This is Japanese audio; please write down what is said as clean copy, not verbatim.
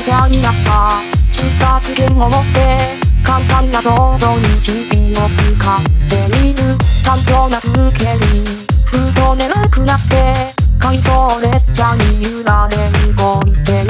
ちゃになった出発券を持って簡単な想像に日々を使っている単調な風景にふと眠くなって回送列車に揺られ動いて